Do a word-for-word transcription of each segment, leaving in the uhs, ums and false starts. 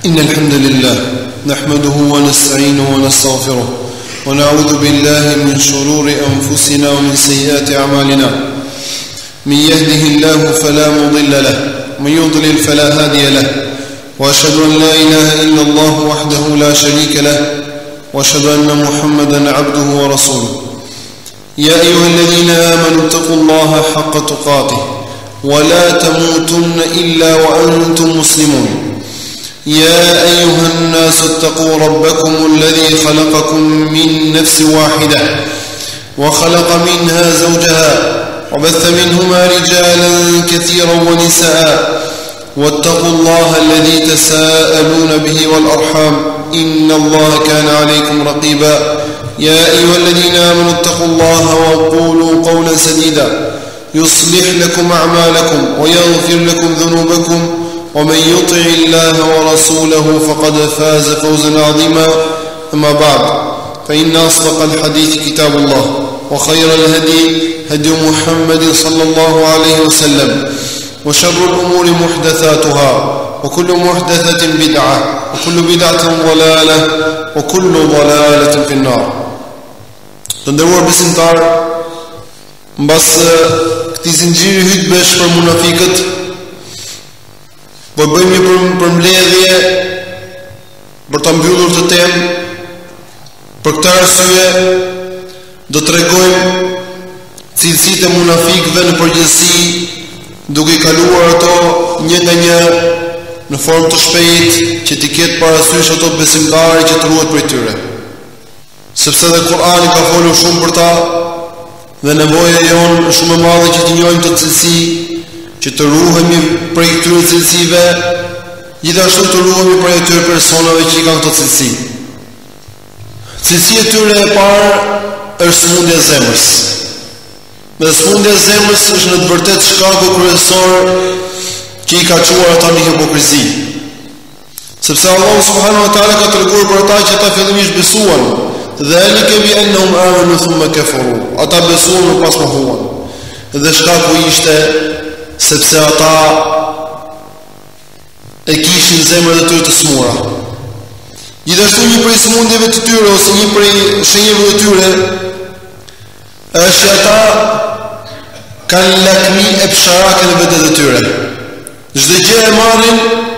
إن الحمد لله نحمده ونستعينه ونستغفره ونعوذ بالله من شرور أنفسنا ومن سيئات أعمالنا من يهده الله فلا مضل له ومن يضلل فلا هادي له وأشهد أن لا إله إلا الله وحده لا شريك له وأشهد أن محمدا عبده ورسوله يا أيها الذين آمنوا اتقوا الله حق تقاته ولا تموتن إلا وأنتم مسلمون يا أيها الناس اتقوا ربكم الذي خلقكم من نفس واحدة وخلق منها زوجها وبث منهما رجالا كثيرا ونساء واتقوا الله الذي تساءلون به والأرحام إن الله كان عليكم رقيبا يا أيها الذين آمنوا اتقوا الله وقولوا قولا سديدا يصلح لكم أعمالكم ويغفر لكم ذنوبكم ومن يطع الله ورسوله فقد فاز فوزا عظيما أما بعد فإن أصدق الحديث كتاب الله وخير الهدي هدي محمد صلى الله عليه وسلم وشر الأمور محدثاتها وكل محدثة بدعة وكل بدعة ضلالة وكل ضلالة في النار. Të besimtar, mbas këtij zinxhiri hutbesh për munafiqët, po bëjmë një përmbledhje për ta mbyllur të temë. Për këtë arsye do t'rregojmë cilësitë e munafikëve në përgjithësi, duke i kaluar ato një nga një në formë të shpejtë që t'i ketë parasysh ato besimtarë që të ruhet prej tyre. Sepse dhe Kur'ani ka folur shumë për ta dhe nevoja jonë është shumë e madhe që t'i njohim të cilësi, që të ruhemi prej këtyre cilësive, gjithashtu të ruhemi prej atyre personave që i kanë këto cilësi. Cilësia e tyre e parë është sëmundja e zemrës. Dhe sëmundja e zemrës është në të vërtetë shkaku kryesor që i ka çuar ata në hipokrizi. Sepse Allah subhanahu wa taala ka treguar për ata që ata fillimisht besuan, dhalika bi annahum amanu thumma kafaru. Ata besuan dhe pas mohuan. Dhe shkaku ishte sepse ata e kishin zemrën e tyre të smura. Gjithashtu një prej sëmundjeve të tyre ose një prej shenjave të tyre është që ata kanë lakmi e psharake në vetet e tyre. Çdo gjë e marrin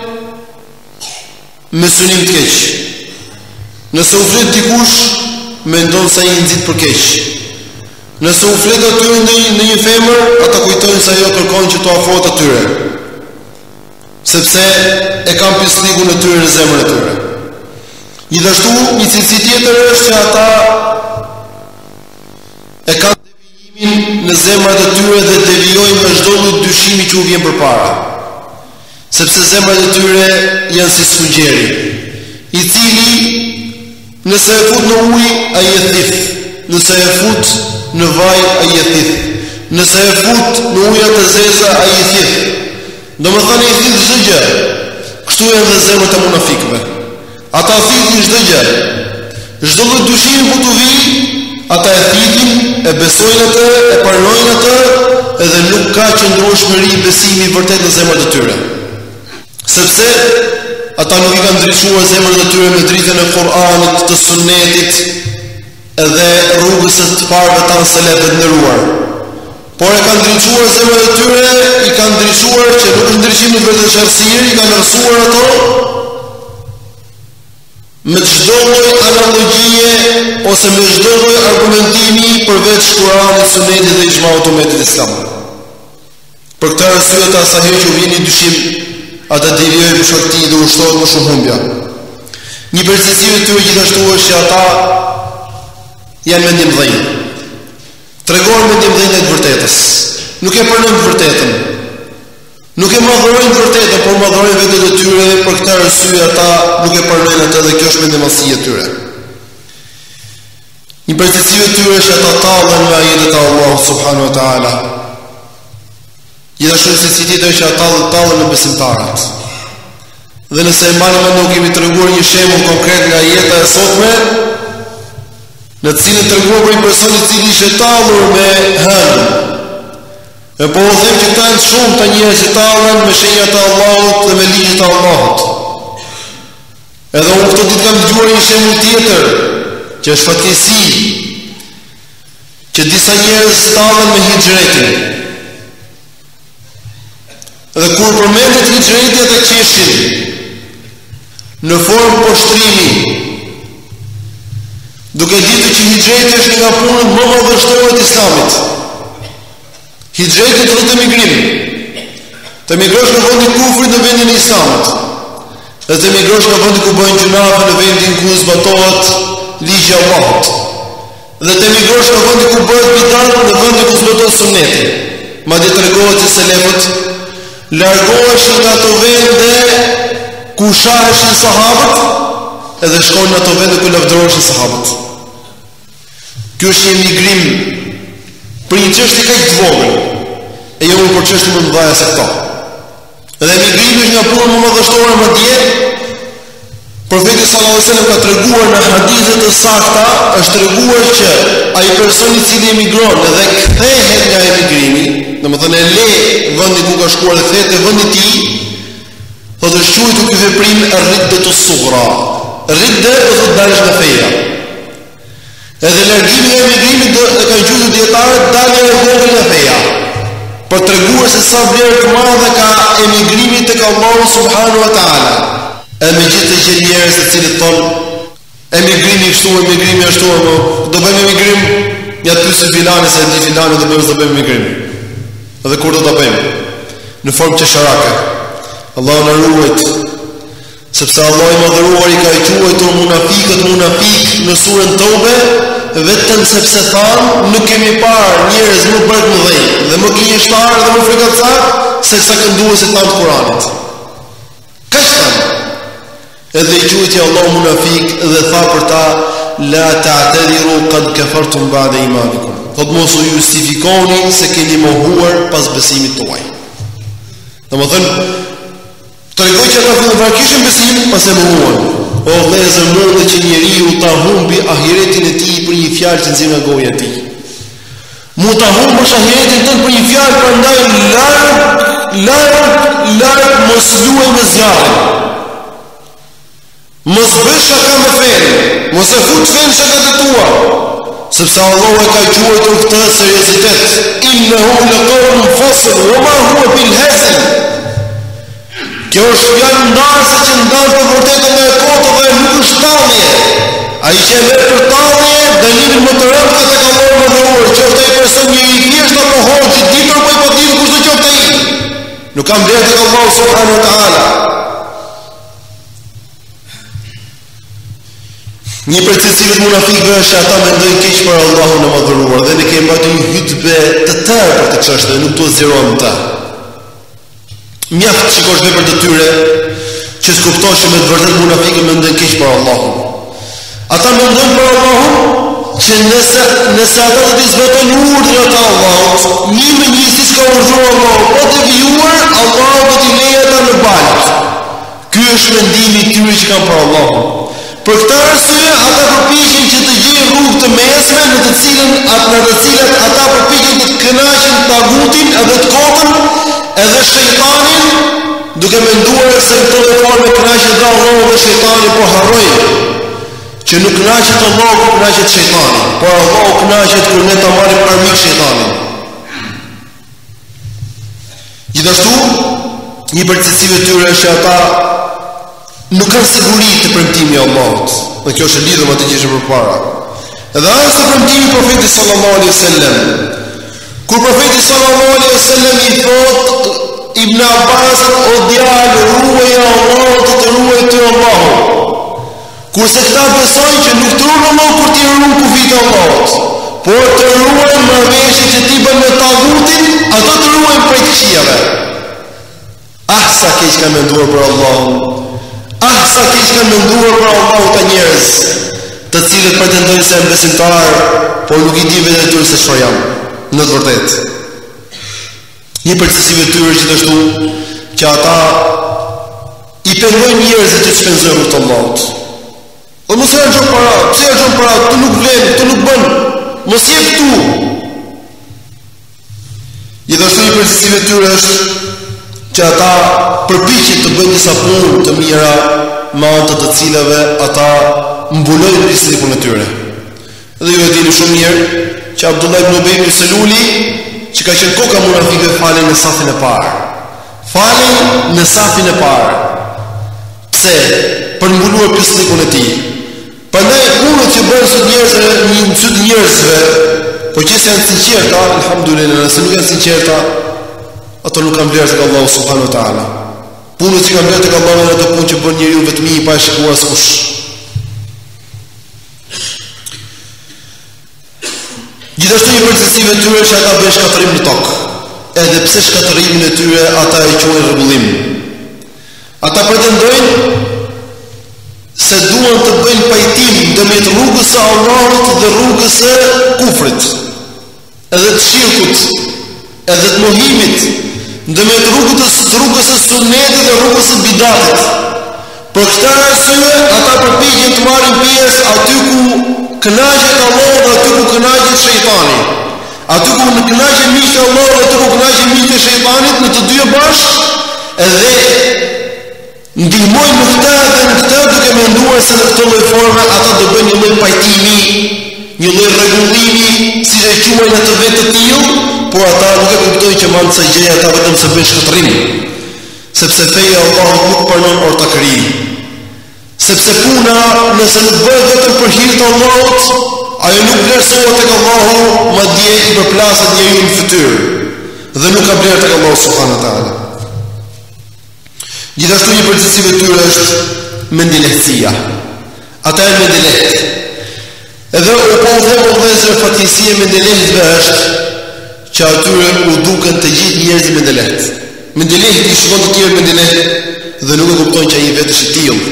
me synim të keq. Nëse u flet dikush, mendon se ai nxit për keq. Nëse u flet atyre në një, në një femër, ata kujtojnë se ajo kërkon që të afrohet atyre, sepse e kanë pislikun e tyre në zemrën e tyre. Gjithashtu, një cilësi tjetër është që ata e kanë devijimin në zemrat e tyre dhe devijojnë nga çdo lloj dyshimi që u vjen përpara. Sepse zemrat e tyre janë si sfugjeri, i cili nëse e fut në ujë, ai e thith. Nëse e fut në vaj, ai e thith. Nëse e fut në ujë të zeza, ai e thith. Domethënë i thith çdo gjë. Kështu janë dhe zemrat e munafikëve. Ata thithin çdo gjë. Çdo lloj dyshimi që t'u vi, ata e thithin, e besojnë atë, e pranojnë atë, edhe nuk ka qëndrueshmëri besimi i vërtet në zemrat e tyre. Sepse ata nuk i kanë ndriçuar zemrat e tyre me dritën e Kur'anit, të Sunetit edhe rrugës së të parëve tanë selefëve të nderuar. Por e kanë ndriçuar zemrat e tyre, i kanë ndriçuar që nuk është ndriçim në vetë çarësir, i kanë rësuar ato me çdo lloj analogjie ose me çdo lloj argumentimi përveç Kur'anit, Sunetit dhe ixhmaut të ummetit islam. Për këtë arsye ata sa herë që vjen një dyshim, ata devijojnë për shkak dhe ushtohet më shumë humbja. Një përcilësi e tyre gjithashtu është që ata janë mendimdhënë. Tregojnë mendimdhënë të vërtetës. Nuk e pranojnë të vërtetën. Nuk e madhrojnë të vërtetën, por madhrojnë vetet e tyre. Për këtë arsye ata nuk e pranojnë atë dhe kjo është mendimësia e tyre. Një përcilësi e tyre është ata tallen me ajetet e Allahut subhanahu wa taala. Gjithashtu se si tjetër që ata tallen në besimtarët. Dhe nëse e mbani mend, kemi treguar një shembull konkret nga jeta e sotme, në të cilën treguar për një person i cili ishte tallur me hënë. E po u them që kanë shumë të njerëz që tallen me shenjat e Allahut dhe me ligjet e Allahut. Edhe unë këto ditë kam dëgjuar një shembull tjetër, që është fatkeqësi, që disa njerëz stallen me hijretin. Dhe kur përmendet hijreti ata qeshin në formë poshtrimi, duke ditur që hijreti është nga punët më madhështore të Islamit. Hijreti do të emigrim. Të emigrosh nga vendi i kufrit në vendin e Islamit. Dhe të emigrosh nga vendi ku bëjnë gjunafe në vendin ku zbatohet ligji i Allahut. Dhe të emigrosh nga vendi ku bëhet bidat në vendin ku zbatohet sunneti. Madje tregohet se selefët largoheshin nga ato vende ku shaheshin sahabët edhe shkojnë në ato vende ku lavdëroheshin sahabët. Ky është një emigrim për një çështje kaq të vogël, e jo për çështje më të mëdha se këto. Dhe emigrimi është nga puna më madhështore madje. Profeti sallallahu alajhi wasallam ka treguar në hadithe të sakta, është treguar që ai person i cili emigron dhe kthehet nga emigrimi, domethënë e le vendin ku ka shkuar dhe kthehet te vendi i tij, do të shquhet ky veprim riddatus sughra. Ridda do të dalësh nga feja. Edhe largimi nga emigrimi do e kanë gjuajtur dietarët dalja e vogël nga feja. Për treguar se sa vlerë të madhe ka emigrimi tek Allahu subhanahu wa taala. E me gjithë të gjithë njerëz të cilët thonë emigrimi kështu, emigrimi ashtu, do bëjmë emigrim, ja të pyesë filani se di filani do bëjmë do bëjmë emigrim. Edhe kur do ta bëjmë? Në formë qesharake. Allahu na ruajt, sepse Allahu i madhëruar i ka quajtur munafiqët munafik në surën Tobe, vetëm sepse thanë nuk kemi parë njerëz më bërë më dhej dhe më gënjeshtar dhe më frikëtar se sa kënduesit tanë të Kuranit. Kaq thanë. Edhe i quajti Allahu munafik dhe tha për ta la ta'tadiru qad kafartum ba'da imanikum. Thot mos u justifikoni se keni mohuar pas besimit tuaj. Domethënë tregoj që ata filluan kishin besim pas e mohuan. O vëllezër, mund që njeriu ta humbi ahiretin e tij për një fjalë që nxjerr nga goja e tij. Mund ta humbësh ahiretin tënd për një fjalë, prandaj larg, larg, larg mos luaj me zjarrin. Mos bësh shaka me fen, mos e fut fen shaka të tua, sepse Allahu e ka quajtur këtë seriozitet. Innahu laqawlun fasl wa ma huwa bil hazl. Kjo është fjalë ndarëse që ndan për vërtetën nga e kotë dhe nuk është tallje. Ai që merr për tallje, dënimin më të rëndë tek Allahu më dhuar, qoftë ai person një i thjesht apo hoxhi, ditur apo i paditur kush do qoftë ai. Nuk kam vlerë tek Allahu subhanahu wa taala. Një për cilësive të munafikëve është ata mendojnë keq për Allahun e madhëruar dhe ne kemi bërë një hutbe të tërë për këtë çështje, nuk duhet zgjerojmë ta. Mjaft shikosh veprat e tyre që skuptoshin me të vërtetë munafikët mendojnë keq për Allahun. Ata mendojnë për Allahun që nëse nëse ata do të zbatojnë urdhrat e Allahut, një me një siç ka urdhëruar Allahu, po të vijuar, Allahu do t'i lejë ata në balë. Ky është mendimi i tyre që kanë për Allahun. Për këtë arsye ata përpiqen që të gjejnë rrugë të mesme në të cilën atë në të cilat ata përpiqen të kënaqin tagutin edhe të kotën edhe shejtanin, duke menduar se këto forme kënaqen nga Allahu dhe shejtani, po harrojnë që nuk kënaqet Allahu, por kënaqet shejtani, por Allahu kënaqet kur ne ta marrim armik shejtanin. Gjithashtu, një përcilësive të tyre është që ata nuk kanë siguri të premtimi i Allahut. Dhe kjo është lidhur me atë që ishte përpara. Edhe ai është premtimi i Profetit sallallahu alaihi wasallam. Kur Profeti sallallahu alaihi wasallam i thot Ibn Abbas, o djalë, ruaj Allahun, të ruaj ty Allahu. Kurse këta besojnë që nuk të ruaj Allahu kur ti ruaj kufit e Allahut, por të ruaj marrëveshje që ti bën me tagutin, ato të ruajnë prej të këqijave. Ah, sa keq kanë menduar për Allahun. Ah, sa keq kanë menduar për Allahun ta njerëz, të cilët pretendojnë se janë besimtar, por nuk i di vetë të tyre se çfarë janë. Në të vërtetë. Një përcilësive të tyre gjithashtu që ata i pengojnë njerëzit që shpenzojnë rrugë të Allahut. O mos e harxhon para, pse e harxhon para, tu nuk vlen, tu nuk bën. Mos jep këtu. Gjithashtu një përcilësive të tyre është që ata përpiqen të bëjnë disa punë të mira me anë të të cilave ata mbulojnë pislikun e tyre. Dhe ju e dini shumë mirë që Abdullah ibn Ubay ibn Seluli, që ka qenë koka munafikëve, falen në safin e parë. Falen në safin e parë. Pse? Për mbuluar pislikun e tij. Prandaj punët që bëjnë sot njerëzve, një syt njerëzve, po që janë sinqerta, alhamdulillah, nëse nuk janë sinqerta, ato nuk kanë vlerë tek Allahu subhanahu wa taala. Punët që kanë vlerë tek Allahu janë ato punë që bën njeriu vetëm i pa shikuar askush. Gjithashtu një përgjithësi e tyre është ata bëjnë shkatërim në tokë. Edhe pse shkatërimin e tyre ata e quajnë rregullim. Ata pretendojnë se duan të bëjnë pajtim ndërmjet rrugës së Allahut dhe rrugës së kufrit, edhe të shirkut, edhe të mohimit, ndërmjet rrugës rrugës së sunetit dhe rrugës së bidatit. Për këtë arsye ata përpiqen të marrin pjesë aty ku kënaqet Allahu dhe aty ku kënaqet shejtani. Aty ku në kënaqet miqtë e Allahut dhe aty ku kënaqet miqtë e shejtanit, në të dyja bashkë, edhe ndihmojnë në këtë dhe në këtë, duke menduar se në këtë lloj forme ata do bëjnë një lloj pajtimi, një lloj rregullimi, siç e quajnë atë vetë të tillë, por ata nuk e kuptojnë që mand sa gjëja ata vetëm se bëjnë shkatërrim. Sepse feja e Allahut nuk pranon ortakëri. Sepse puna, nëse nuk bëhet vetëm për hir të Allahut, ajo nuk vlerësohet tek Allahu, madje i përplaset njeriu në fytyrë dhe nuk ka vlerë tek Allahu subhanahu wa taala. Gjithashtu një përgjithësi e tyre është mendilehësia. Ata janë mendilehtë. Edhe u po u them vëllezër, fatkeqësia e mendilehëve është që atyre u duken të gjithë njerëzit mendilehtë. Mendilehti i shkon të tjerë mendilehtë dhe nuk e kuptojnë që ai vetë është i tillë.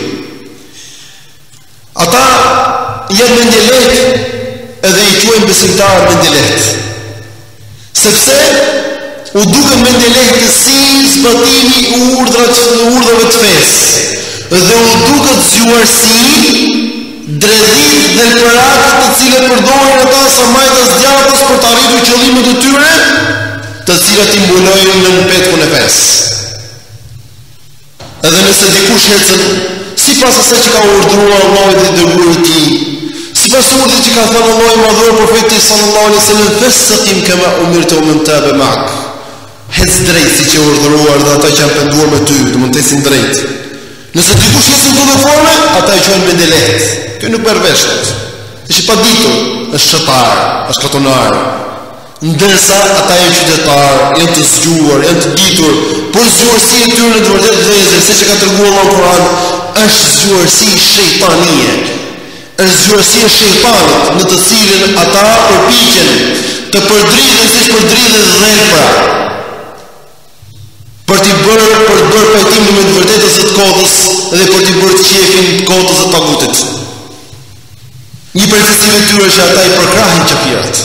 Ata janë mendilehtë edhe i quajnë besimtarë mendilehtë. Sepse u duken mendilehtë si zbatimi i urdhrave urdhrave të fesë dhe u duket zgjuarsi, dredhit dhe lëparak të cilët përdorin ata sa majtas djathtas për të arritur qëllimet e tyre, të cilat i mbulojnë në petkun e fesë. Edhe nëse dikush ecën sipas asaj që ka urdhëruar Allahu dhe dërguari i tij, sipas urdhit që ka thënë Allahu i madhur profetit sallallahu alaihi wasallam, "Fastaqim kama umirtu wa man taba ma'ak." Hec drejt si që urdhëruar dhe ata që janë penduar me ty, do mund të ecin drejt. Nëse dikush ecën në këtë forme, ata e quajnë mendilehtë. Kjo nuk merr vesh. Është i paditur, është çetar, është katonar. Ndërsa ata janë qytetar, janë të zgjuar, janë të ditur, por zgjuarsia e tyre në të vërtetë vëllezër, siç e ka treguar Allahu në Kur'an, është zgjuarsi shejtanie. Është zgjuarsia e shejtanit në të cilën ata përpiqen të përdridhen siç përdridhen dhelpra. Për t'i bërë, për të bërë pajtimin me të vërtetës së të kodës dhe për t'i bërë qefin të kodës së tagutit. Një përgjithësi e tyre është ata i përkrahin qafirat.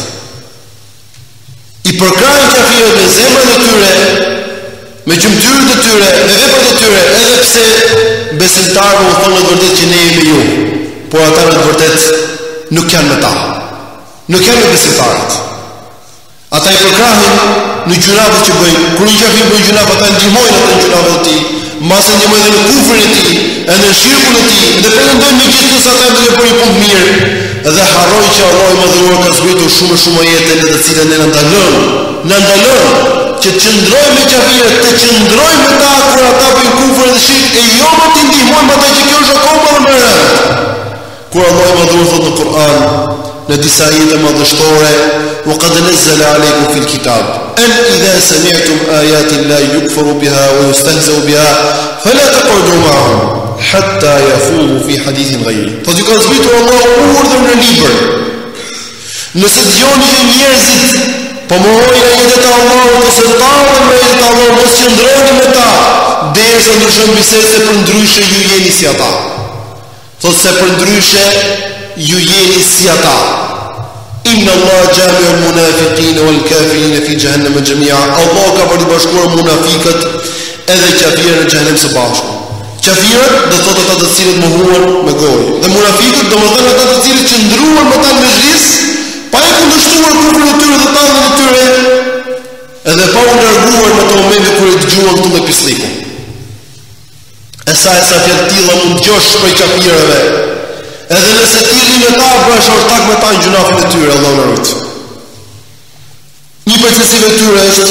I përkrahin qafirat me zemrën e tyre, me gjymtyrët e tyre, me veprat e tyre, edhe pse besimtarët u thonë në të vërtetë që ne jemi ju, por ata në të vërtetë nuk janë me ta. Nuk janë me besimtarët. Ata i përkrahin në gjunafe që bëjnë. Kur një qafi bëjnë gjunafe, ata ndihmojnë ata në gjunafe të tij, mbas ndihmojnë edhe në kufrin e tij, edhe në shirkun e tij, dhe pretendojnë me gjithë se ata do të bëjnë punë mirë, dhe harrojnë që Allahu i madhëruar ka zbritur shumë shumë ajete në të cilat ne na ndalon, na ndalon që të qëndrojmë me qafirët, të qëndrojmë me ta kur ata bëjnë kufër dhe shirk, e jo më të ndihmojmë ata që kjo është akoma më e rëndë. Kur Allahu i madhëruar thotë në Kur'an, në disa ajete madhështore, وقد نزل عليكم في الكتاب أن إذا سمعتم آيات الله يكفر بها ويستهزأ بها فلا تقعدوا معهم حتى يخوضوا في حديث غيره. Thotë ka zbritur Allahu urdhër në libër. Nëse dëgjoni që njerëzit po mohojnë ajetet e Allahut ose tallën me ajetet e Allahut, mos qëndroni me ta, derisa ndryshon bisedë se përndryshe ju jeni si ata. Thotë se përndryshe ju jeni si ata. Inna Allah jami'u al-munafiqina wal-kafirina fi jahannam jami'a. Allah ka përbashkuar munafiqët edhe qafirët në xhenem së bashku. Qafirët do thotë ata të cilët mohuan me gojë, dhe munafiqët do të thonë ata të cilët qëndruan me ta në mezhlis, pa e kundërshtuar kufrin e tyre dhe talljen e tyre, edhe pa u larguar në ato momente kur e dëgjuan këtë lloj pisliku. E sa e sa fjalë tilla mund dëgjosh prej qafirëve. Edhe nëse tilli me ta bësh ortak me ta në gjunafin e tyre, Allahu na rujt. Një përcesive tyre është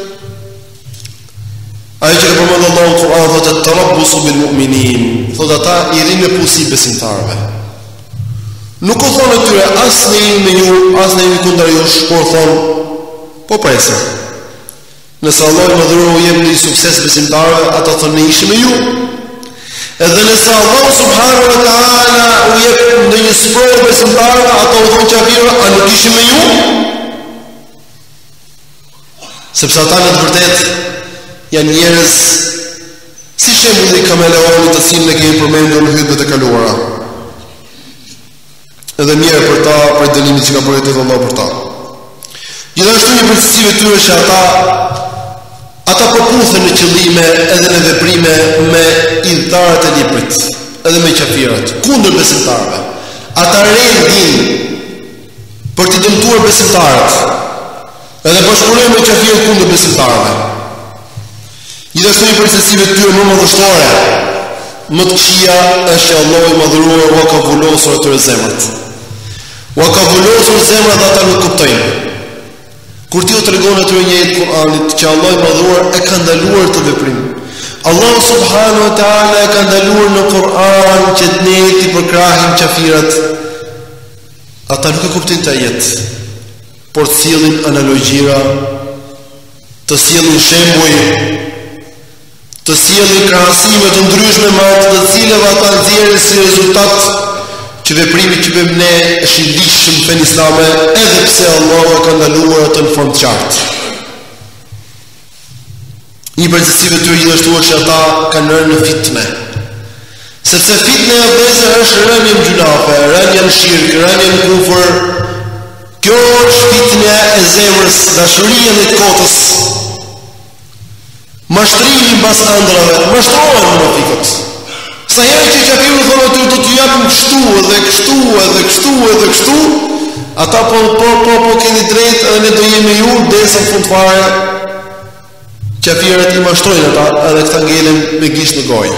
ajo që ka përmendur Allahu në Kur'an, thotë tarabbusu bil mu'minin, thotë ata i rinë në pusi besimtarëve. Nuk u thonë atyre as ne jemi me ju, as ne jemi kundër jush, por thonë po presë. Nëse Allah i madhëruar u jep një sukses besimtarëve, ata thonë ne ishim me ju. Edhe nëse Allah subhanahu wa ta'ala u jep në një sprovë besimtarëve, ata u thonë qafirëve, a nuk ishim me ju? Sepse ata në të vërtetë janë njerëz si shembulli i kameleonit të cilin e kemi përmendur në hutbet e kaluara. Edhe mirë për ta, për dënimin që ka bërë Allah për ta. Gjithashtu një përcjellje e tyre është ata ata përputhen në qëllime edhe në veprime me idhtarët e librit, edhe me qafirat, kundër besimtarëve. Ata rendin për të dëmtuar besimtarët, edhe bashkëpunojnë me qafirët kundër besimtarëve. Gjithashtu një përcjellje e tyre më madhështore, më të këqija është që Allahu i madhëruar u ka vullosur atyre zemrat. U ka vullosur zemrat dhe ata nuk kuptojnë. Kur ti u tregon atyre një jetë Kur'anit që Allah i madhëruar e ka ndaluar të veprim. Allah subhanahu wa ta'ala e ka ndaluar në Kur'an që të ne ti përkrahin qafirat. Ata nuk e kuptojnë të jetë, por të sjellin analogjira, të sjellin shembuj, të sjellin krahasime të ndryshme me ato të cilave ata nxjerrin si rezultat që veprimi që bëjmë ne është i ligjshëm fen islame, edhe pse Allahu e ka ndaluar atë në formë të qartë. Një përcjellje e tyre gjithashtu është që ata kanë rënë në fitnë. Sepse fitnë e vëzë është rënje në gjunafe, rënje në shirk, rënje në kufër. Kjo është fitnë e zemrës, dashuria në kotës. Mashtrimi mbas ëndrave, mashtrohen munafiqët. Sa herë që qafiru thonë aty do t'ju japim kështu edhe kështu edhe kështu edhe kështu, ata po po po po keni drejtë edhe ne do jemi ju derisa në fund fare. Qafirët i mashtrojnë ata edhe këta ngelen me gisht në gojë.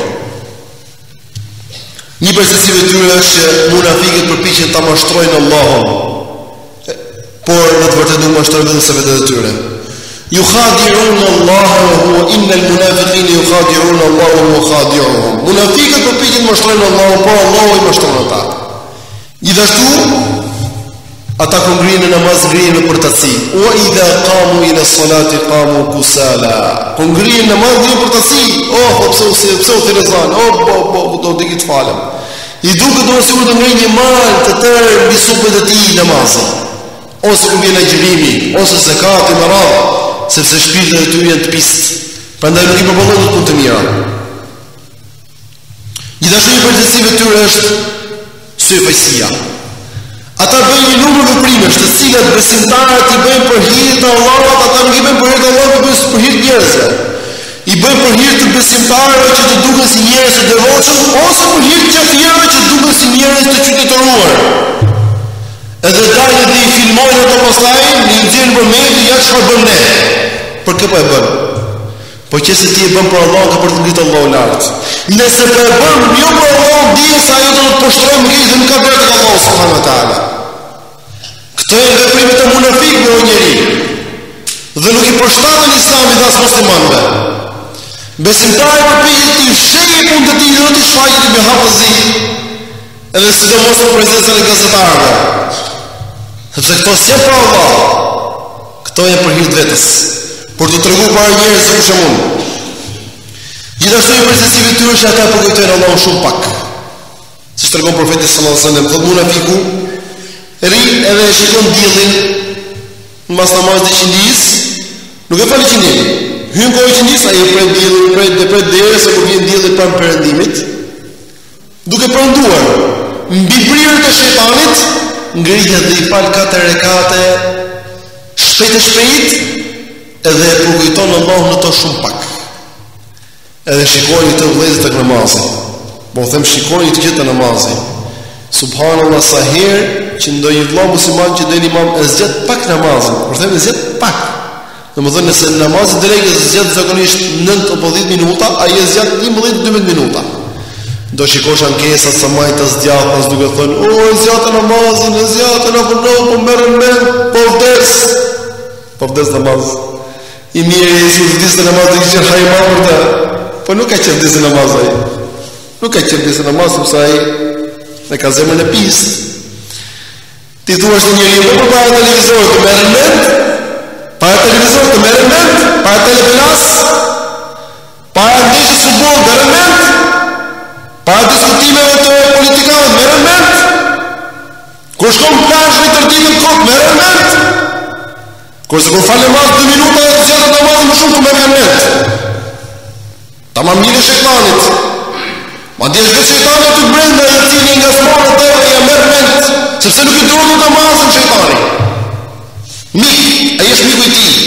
Një përcjellje e tyre është që munafiqët përpiqen ta mashtrojnë Allahun, por në të vërtetë nuk mashtrojnë vetëm se vetë e tyre. Yukhadi'un Allah wa huwa innal munafiqina yukhadi'un Allah wa huwa khadi'uhum. Munafiqët përpiqen të mashtrojnë Allahun, por Allahu i mashtron ata. Gjithashtu ata kur ngrihen në namaz ngrihen në përtatësi. Wa idha qamu ila salati qamu kusala. Kur ngrihen në namaz ngrihen në përtatësi. Oh, po pse pse pse u thirrëzan? Oh, po po do të diqit falem. I duket dorë sikur të ngrihen një mal të tërë mbi supët e tij namazit. Ose kur vjen agjërimi, ose zakati më radh. Sepse shpirtët e tyre janë të pistë. Prandaj nuk i përballojnë punë të mira. Gjithashtu një përcjellje e tyre është syfaqësia. Ata bëjnë një numër veprimesh, të cilat besimtarët i bëjnë për hir të Allahut, ata nuk i bëjnë për hir të Allahut, por për hir të njerëzve. I bëjnë për hir të besimtarëve që të duken si njerëz të devotshëm, ose për hir të qafirëve që duken si njerëz të qytetëruar. Edhe dalin dhe i filmojnë ato pastaj, një nxjerrin për media, ja çfarë bën ne. Për kë po e bën? Po qëse ti e bën për Allah, ka për të ngritur Allahu lart. Nëse po e bën jo për Allah, di se ajo do të poshtrojë ngritjen dhe nuk ka vlerë tek Allahu subhanahu wa taala. Këto janë veprimet e munafikëve o njeri. Dhe nuk i përshtaten Islamit dhe as muslimanëve. Besimtari përpiqet të fshehë punë të tij dhe të shfaqet me hapazi. Edhe sidomos në prezencën e gazetarëve. Sepse këto s'janë për Allah, këto janë për hir të vetes, për të treguar para njerëzve kush e mund. Gjithashtu një përcjellje e tyre është ata po kujtojnë Allahun shumë pak. Siç tregon profeti sallallahu alajhi wasallam, thotë munafiku ri edhe e shikon diellin mbas namazit të qindis, nuk e fal qindin. Hyn kohë qindis ai e pret diellin, pret dhe pret derisa kur vjen dielli pranë perëndimit, duke pranduar mbi prirën e shejtanit, ngrihet dhe i fal katër rekate shpejt e shpejt edhe e përkujton Allahun në to shumë pak. Edhe shikojnë të vëllezërit të namazit. Po them shikojnë të gjithë të namazit. Subhanallah, sa herë që ndonjë vëlla musliman që del imam e zgjet pak namazin, por them e zgjet pak. Domethënë nëse namazi drekës zgjat zakonisht nëntë apo dhjetë minuta, ai e zgjat njëmbëdhjetë deri dymbëdhjetë minuta. Do shikosh ankesat sa më të zgjatas duke thënë, "O, zgjatë namazin, zgjatë na puno, po merren mend, po vdes." Po vdes namaz. I mirë e si vdes namaz i që haj mamurta. Po nuk ka qenë vdes namaz ai. Nuk ka qenë vdes namaz sepse ai ne ka zemrën e pisë. Ti thua se njeriu po para televizorit të merren mend, para televizorit të merren mend, para televizorit, para ndeshjes së futbollit të merren mend. Para diskutimeve të politikanëve merren mend. Kur shkon plazh në tërdimin kot merren mend. Kur se kur falë namaz dy minuta zgjatet namazi më shumë të merren mend. Tamam mirë shejtanit. Madje është shejtani aty brenda i cili nga smora të ja merr mend, sepse nuk i duron namazin shejtani. Mik, ai është miku i tij.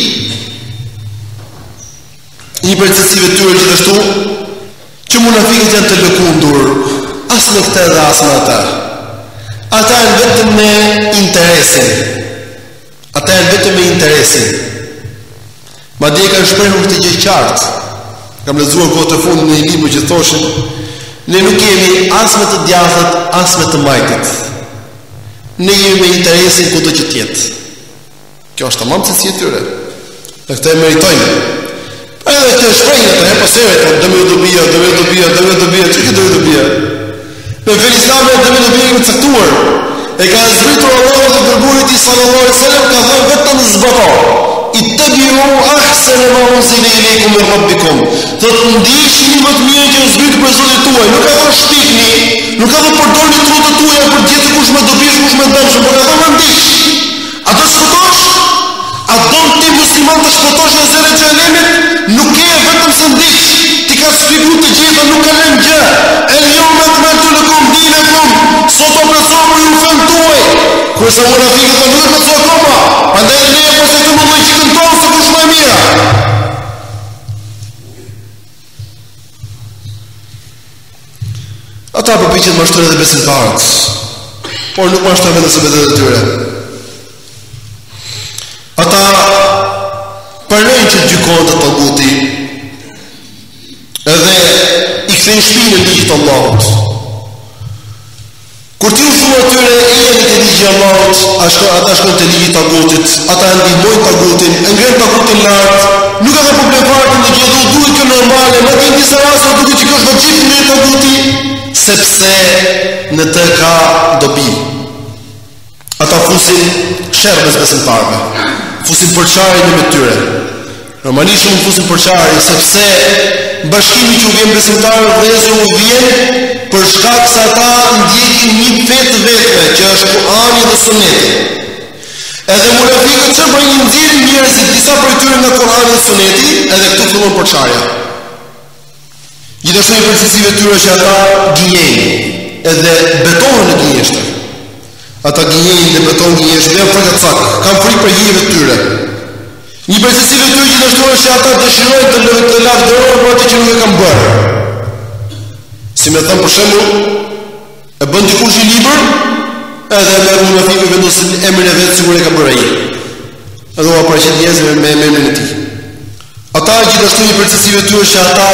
Një përcjellësive tyre gjithashtu që munafikët janë të lëkundur, as me këtë dhe as me ata. Ata janë vetëm me interesin. Ata janë vetëm me interesin. Madje kanë shprehur këtë gjë qartë. Kam lexuar kohë të fundit në një libër që thoshin, ne nuk jemi as me të djathët, as me të majtit. Ne jemi me interesin kudo që të jetë. Kjo është tamam se si e tyre. Dhe këtë e meritojnë. Edhe këtë shprejnë të e pasere, të dëme të bia, dëme të bia, dëme të bia, që këtë dëme të bia? Me Felisame dëme të bia i më caktuar. E ka zbritur Allah dhe dërgurit i sallallahu alaihi wasallam ka thënë vetëm zbato. I të biu ahsen e ma unzile i lejkum e rabbikum. Dhe të ndishni më të mirë që në zbritur për zotit tuaj. Nuk ka thënë shpikni, nuk ka thënë përdorni trutët tuaja për gjithë kush me dobish, kush me dëmshëm, por ka thënë më ndish. A do shpëtosh? A do ti musliman të shpëtosh në zërë e xhenemit? Nuk e vetëm se ndiq, ti ka shpiku të gjitha, nuk ka lënë gjë. El yawma akmaltu lakum dinakum, sot o plotësova ju fen tuaj. Kurse munafiqët nuk e plotësojnë akoma. Prandaj ne e përsëritim vëllai që këndon se kush më e mira. Ata përpiqen të mashtrojnë edhe besimtarët, por nuk mashtrojnë vetëm se vetë të tyre. Ata përrejnë që të gjykojnë të taguti edhe i kthejnë shpinën në ligjit të Allahut. Kur ti u thua atyre e jeni të ligjit të Allahut, ata shkojnë të ligjit të tagutit, ata ndihmojnë tagutin, e ngrenë tagutin lart, nuk ka problem fare në gjë, do duhet kjo normale, më në disa raste duket që kjo është vajzim në taguti, sepse në të ka dobi. Ata fusin sherrës besimtarëve. Fusin përçarje në me tyre. Normalisht nuk fusin përçarje sepse bashkimi që u vjen besimtarëve vëllezër u vjen për shkak se ata ndjekin një fetë vetme që është Kur'ani dhe Suneti. Edhe munafiqët çfarë bëjnë, nxjerrin njerëzit disa prej tyre nga Kur'ani dhe Suneti, edhe këtu fillon përçarja. Gjithashtu një përcjellësive tyre që ata gënjejnë edhe betohen në gënjeshtër. Ata gënjejnë dhe beton gënjeshtër dhe frikë cak, kanë frikë për hijeve të tyre. Një përcjellësive tyre gjithashtu është që ata dëshirojnë të të lavdërojnë për atë që nuk e kanë bërë. Si më thënë për shembull, e bën dikush një libër, edhe me munafiqë vendosin emrin e vet sikur e ka bërë ai. Edhe u aparaqit njerëzve me emrin e tij. Ata gjithashtu një përcjellësive tyre është që ata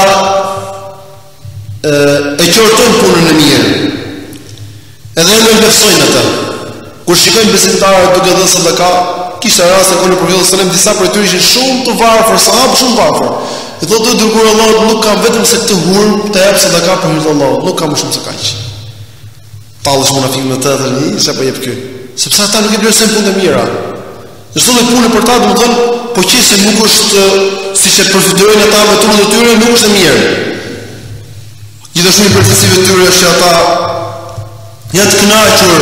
e, e qortojnë punën e mirë. Edhe e nënvlerësojnë ata. Kur shikojnë besimtarët duke dhënë sadaka, kishte raste kur në profetin sallallahu alajhi wasallam disa prej tyre ishin shumë të varfër, sahabë shumë varfër. I thotë dërguar Allahut nuk kam vetëm se këtë hurm të jap sadaka për hir të Allahut, nuk kam më shumë se kaq. Tallesh munafiqun në të tani, çfarë po jep ky? Sepse ata nuk e vlerësojnë punën e mira. Çdo lloj pune për ta, domethënë, po qëse nuk është siç e përfitojnë ata me turën e tyre, nuk është e mirë. Gjithashtu një përcjellësive tyre është që ata janë të kënaqur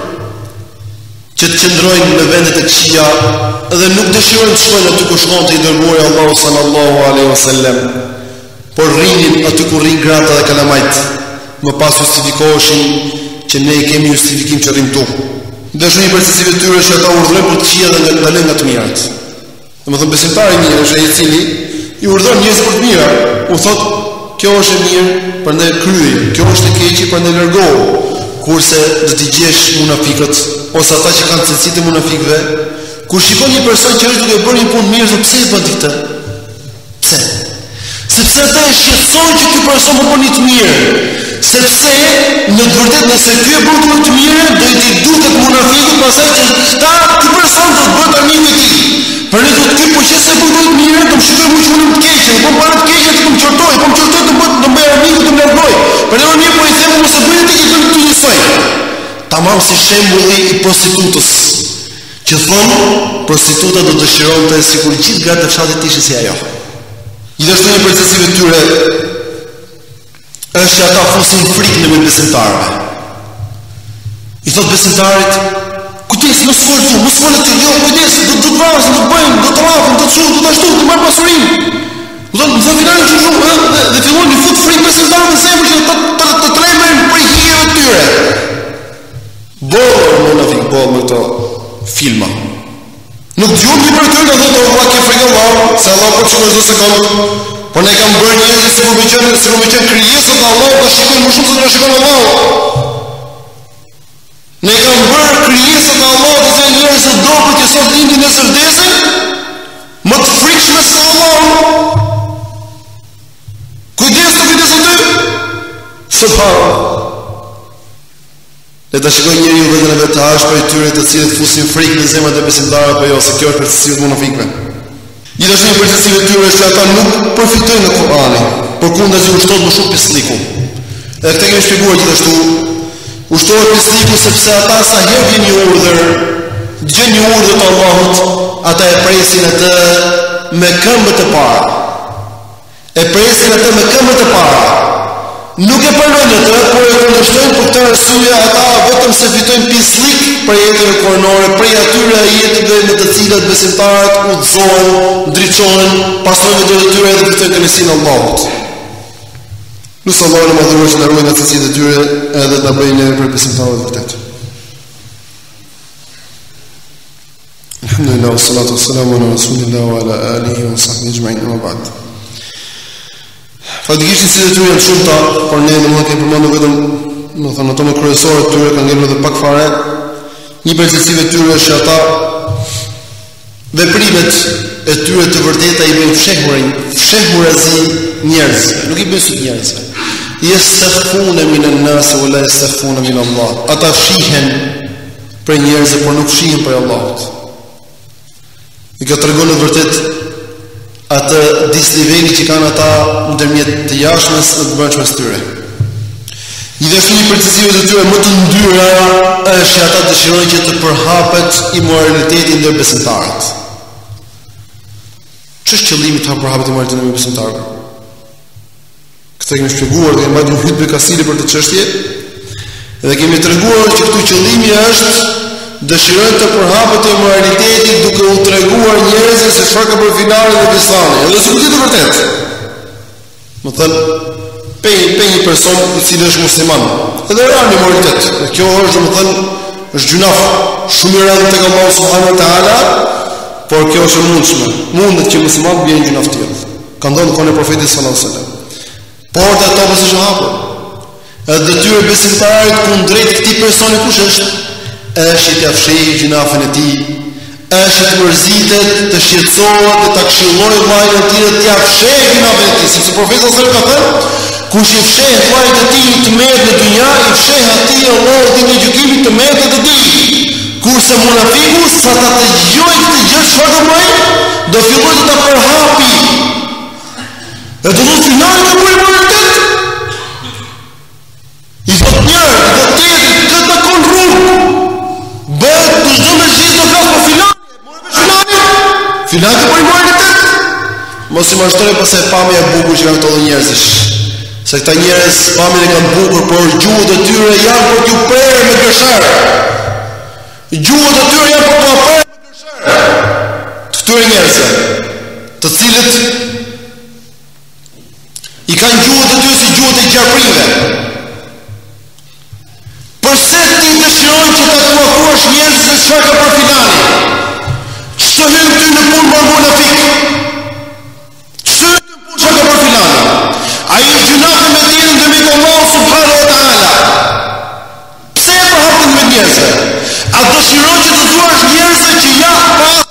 që të qëndrojnë në vendet e këqija dhe nuk dëshirojnë të shkojnë aty ku shkonte i dërguari Allahu sallallahu alaihi wasallam, por rrinin aty ku rrin gratë dhe kalamajt, më pas justifikoheshin që ne kemi justifikim që rrim tu. Dëshoj një përcjellësive tyre që ata urdhërojnë për të këqija dhe ndalojnë nga të mirat. Domethënë besimtari i mirë është ai i cili i urdhon njerëz për të mira, u thotë kjo është e mirë, prandaj kryej, kjo është e keqe, prandaj largohu. Kurse do t'i gjesh munafikët ose ata që kanë cilësitë e munafikëve, Kur shikon një person që është duke bërë një punë mirë, thotë pse e bën këtë? Pse? Sepse ata e shqetësojnë që ky person po bën një të mirë. Sepse në të vërtetë nëse ky e bën një të mirë, do i duket munafiku pastaj që ta ky person do të bëhet armiku i tij. Për ne thotë ky po që se bën një të mirë, do të shikoj më shumë të keqe, po para të keqe të më çortoj, po më çortoj të bëj të bëj armiku të më largoj. Për ne mirë po i them mos e bëj ti që do të njësoj. Tamam si shembulli i prostitutës. Që thonë, prostituta do dëshironte sikur gjithë gratë të fshatit ishin si ajo. Gjithashtu një përcjellësive të tyre është që ata fusin frikë në besimtarëve. I thot besimtarit, kujdes, mos fol tu, mos fol ti, jo, kujdes, do të vrasë, do të bëjmë, do të rrafim, do të çu, do të ashtu, do të marr pasurinë. Do të thonë finali që shumë, dhe, dhe fillon të fut frikë besimtarëve në zemër që të të të tremën për hijeve të tyre. Bërë më në fikë, bërë më të filma. Nuk dëgjojmë një për tyre, dhe të Allah ke frikë Allah, se Allah për çdo çdo sekondë. Por ne kam bërë njerëz sikur më qenë, sikur më qenë krijesat e Allahut, do shikojnë më shumë se do shikojnë Allahu. Ne kam bërë krijesat e Allahut, që janë njerëz të dobët që sot lindin nëse vdesin, më të frikshme se Allahu. Kujdes të kujdes aty. Subhanallah. Le ta shikojë njeriu vetën e vet të ashpër i tyre të cilët fusin frikë në zemrat e besimtarëve apo jo, se kjo është përcjellësia e munafikëve. Gjithashtu një përcjellësi e tyre është që ata nuk përfitojnë nga Kurani, përkundazi ushtohet më shumë pisliku. Edhe këtë kemi shpjeguar gjithashtu. Ushtohet pisliku sepse ata sa herë vjen një urdhër, dëgjojnë një urdhër të Allahut, ata e presin atë me këmbët e para. E presin atë me këmbët e para. Nuk e pranojnë atë, por e kundërshtojnë për këtë arsye ata vetëm se fitojnë pislik për jetën e koronore, për atyre jetëve me të cilat besimtarët udhëzohen, ndriçohen, pasojnë dorë të tyre dhe fitojnë kënaqësinë e Allahut. Nusë Allah në madhurë që në ruajnë atë cilët e tyre edhe të bëjnë neve për besimtarët vërtet. Alhamdulillah, wa salatu wa salamu ala rasulillah wa ala alihi wa sahbihi ajma'in wa ba'd. Fatikisht si të tyre janë shumëta, por ne në më kemi përmendur vetëm, do thënë ato më kryesore të tyre kanë ngjerë edhe pak fare. Një përcjellësive të tyre është ata veprimet e tyre të vërteta i bëjnë fshehurin, fshehurazi njerëzve, nuk i bëjnë sut njerëzve. Yastakhfuna minan nas wa la yastakhfuna min Allah. Ata fshihen për njerëzve, por nuk fshihen për Allahut. I ka tregon në vërtet atë disniveli që kanë ata ndërmjet të jashtmes dhe të brendshmes tyre. Gjithashtu një përcjellësi të tyre më të ndyra është që ata dëshirojnë që të përhapet immoraliteti ndër besimtarët. Ç'është qëllimi të përhapet immoraliteti ndër besimtarët? Këtë kemi shpjeguar dhe kemi marrë një hutbë kasile për këtë çështje. Dhe kemi treguar që këtu qëllimi është dëshirojnë të përhapet immoraliteti duke u treguar njerëzve se çfarë ka bërë finali dhe Islami. Edhe sikur të vërtet. Do thënë pe pe një person i cili është musliman. Edhe ra në immoralitet. Dhe kjo është domethënë është gjunaf shumë i rëndë tek Allahu subhanahu wa taala, por kjo është e mundshme. Mundet që musliman të bëjnë gjunaf të tillë. Ka ndodhur kohën e profetit sallallahu alajhi wasallam. Porta e tokës është hapur. Edhe detyra e besimtarit kundrejt këtij personi kush është? Është të afshijë gjunafën e tij, është të mërzitet, të shqetësohet, të ta këshillojë vllajën e tij të afshijë gjunafën e tij, sepse profeti sallallahu alajhi wasallam ka thënë, kush i fsheh vllajën e tij të merret në dynja, i fsheh atij Allahu ditën e gjykimit të merret të tij. Kurse munafiku sa ta dëgjojë këtë gjë çfarë do bëjë, do fillojë të ta përhapi. E do të finali të bëjë vërtet. I thotë njërë, i thotë tjetër, këtë të konë rrugë. Bëhet të çdo me gjithë do flasë për filani, morë me filani. Filani të bëjë vërtet. Mos i mashtore pas e pamja e bukur që kanë këto dhe njerëzish. Se këta njerëz pamjen e kanë bukur, por gjuhët e tyre janë për t'ju prerë me gërshërë. Gjuhët e tyre janë për t'u prerë me gërshërë. Të këtyre njerëzve, të cilët i kanë gjuhët e tyre si gjuhët e gjarprive. Përse ti dëshiron që ta kuakuash njerëzve çfarë ka për finali? Ç'të hyn ty në punë me munafik? Ç'të hyn ty në punë çka ka për finali? Ai është gjunafe me dinë ndërmjet Allahu subhanahu wa taala. Pse e përhapën me njerëzve? A dëshiron që të thuash njerëzve që ja pas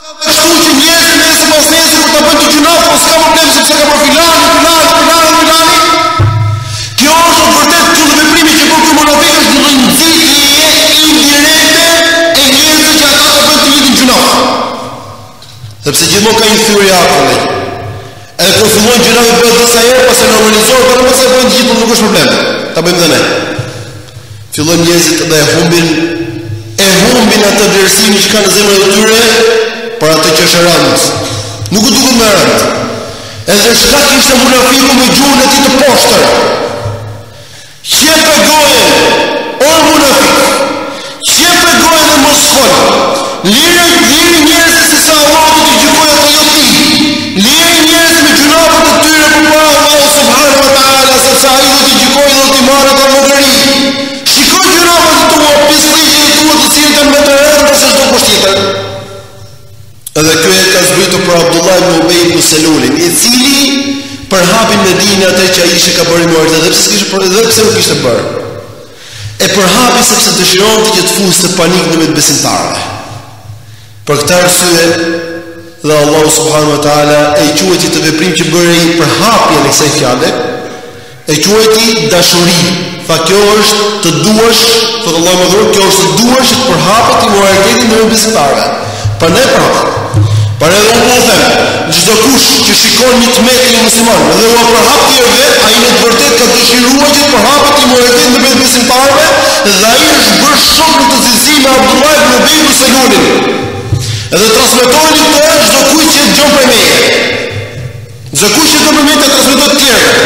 Sepse gjithmonë ka një thyrje akulli. Edhe kur fillojnë gjërat të bëhen disa herë, pas e normalizohen, por mos e bëjnë të gjithë, nuk është problem. Ta bëjmë dhe ne. Fillojnë njerëzit dhe e humbin e humbin atë vlerësimin që kanë në zemrat e tyre për atë që është rënd. Nuk u duket më rënd. Edhe shkak ishte munafiku me gjuhën e tij të poshtër. Qepe gojen, o munafik. Qepe gojen dhe mos fol. Lirë lirë njerëz se sa Allah do t'i gjykojë ato jo ti. Lirë njerëz me gjunafat e tyre përpara Allahut subhanahu wa taala, sepse ai do t'i gjykojë dhe do t'i marrë ato mëdhëri. Shikoj gjunafat e tua, pjesërisht e tua të cilët janë më të rënda se çdo kusht tjetër. Edhe ky e ka zbritur për Abdullah ibn Ubay ibn Salulin, i cili për hapin Medinë atë që ai ishte ka bërë më herët, edhe pse kishte për edhe pse nuk kishte bërë. E për hapi sepse dëshironte që të fuste panik në mes besimtarëve. Për këtë arsye dhe Allahu subhanahu wa taala e quajti të veprim që bëri për hapjen e kësaj fjale, e quajti dashuri. Tha kjo është të duash, thot Allahu më dhuron, kjo është të duash të përhapet i moralitetin në besimtarëve. Për ne prapë. Për edhe unë po them, çdo kush që shikon një tmet i musliman dhe u përhap tjerëve, ai në të vërtetë ka dëshiruar që të përhapet i moralitetin në mes besimtarëve dhe ai është bërë shok në të cilësi me Abdullah ibn Ubay ibn Salulin. Edhe transmetojnë këtë çdo kujt që dëgjon për meje. Çdo kujt që dëgjon për meje transmeton të tjerë.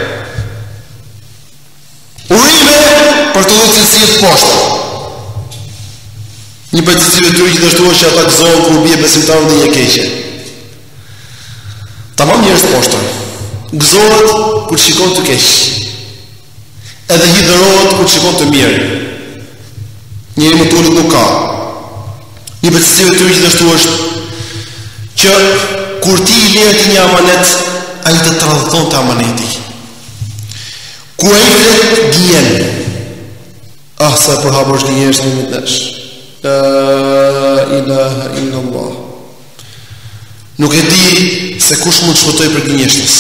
Urime për të dhënë cilësi të poshtë. Një për cilësive të tyre gjithashtu është që ata gëzohen kur bie besimtarët në një keqje. Tamam njerëz të poshtër. Gëzohet kur shikon të keq. Edhe hidhërohet kur shikon të mirë. Njëri më tullet nuk ka. Një për cilësive të tyre gjithashtu është që kur ti i lejë një amanet, ai të tradhton të amaneti. Kur ai flet gjen. Ah, sa përhapur është një njerëz në më tash. La ilaha illallah. Nuk e di se kush mund të shpëtoj për gënjeshtës.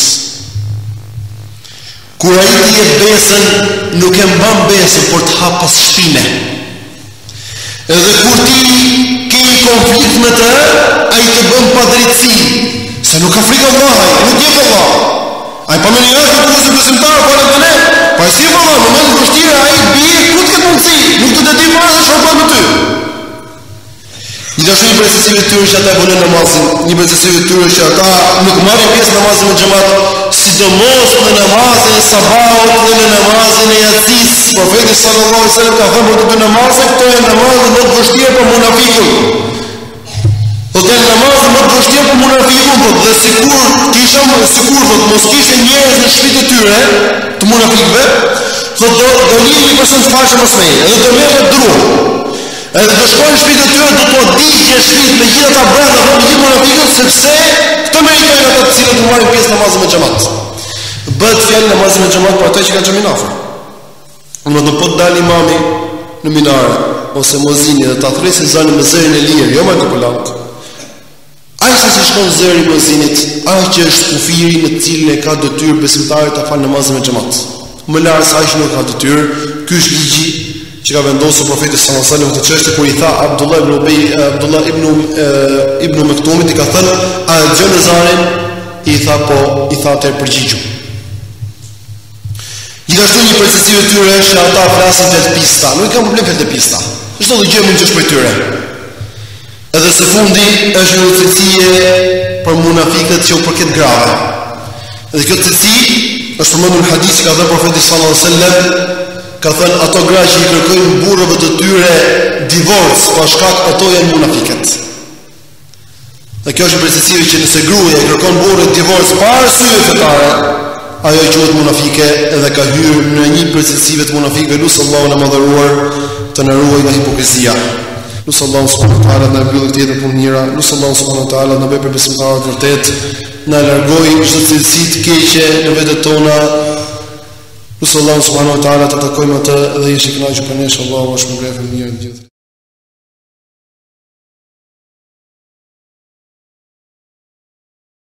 Kur ai ti e besën, nuk e mban besën për të hap pas shpine. Edhe kur ti ke një konflikt me të, ai të bën pa drejtësi, se nuk ka frikë Allahut, nuk jep Allah. Ai pa më një herë të kusë besimtar para të ne. Pa si valla, në moment të vështirë ai bie ku të mundsi, nuk të di fare se çfarë bën me ty. Gjithashtu një përcisive të tyre që ata bënë namazin, një përcisive të tyre që ata nuk marrin pjesë namazin me xhamat, sidomos në namazin e sabahut dhe në namazin e yatsis. Profeti sallallahu alaihi wasallam ka thënë për të namazin, këto janë namazet më të vështira për munafikun. Po të namazet më të vështira për munafikun, po dhe sikur kisha më sikur do të mos kishte njerëz në shtëpitë e tyre të munafikëve, do do do një person të fashë mos me, edhe do merret dru. Edhe do shkojnë në shtëpitë e tyre, do t'u digjë shtëpitë me gjithë ata brenda, do të gjithë munafikët, sepse këto meritojnë ata të cilët marrin pjesë namazin me xhamat. Bëhet fjalë namazin me xhamat për ata që kanë xhamin afër. Në do po të dalë imami në minare ose muezini dhe ta thresë zanin me zërin e lirë, jo më populat. Ai që shkon zëri i muezinit, ai që është kufiri në të cilin e ka detyrë besimtari ta falë namazin me xhamat. Më lart se ai që nuk ka detyrë, ky është ligji që ka vendosur profeti sallallahu alajhi wasallam të çështë kur i tha Abdullah ibn Ubay, Abdullah ibn ibn Maktumit i ka thënë a dëgjon zarin, i tha po, i tha të përgjigju. Gjithashtu një përcisive të tyre është ata flasin fjalë pista, nuk i kanë problem fjalë pista. Çdo gjë mund të shpoj tyre. Edhe së fundi është një cilësie për munafikët që u përket grave. Dhe kjo cilësi është përmendur në hadith që ka thënë profeti sallallahu alajhi wasallam, ka thënë ato gra që i kërkojnë burrave të tyre divorc, pa shkak ato janë munafiqët. Dhe kjo është një përcisive që nëse gruaja i kërkon burrit divorc pa arsye fetare, ajo quhet munafike edhe ka hyrë në një përcisive të munafikëve. Lutë Allahu na mëdhëruar të na ruajë nga hipokrizia. Lutë Allahu subhanahu wa taala na bëjë të jetë punë mira. Lutë Allahu subhanahu wa taala na bëjë për besimtarë të vërtet, na largojë çdo cilësi të keqe në vetët tona. Lutë Allahu subhanahu wa taala të takojmë atë dhe jesh i kënaqur për ne, inshallah, është më mirë të gjithë.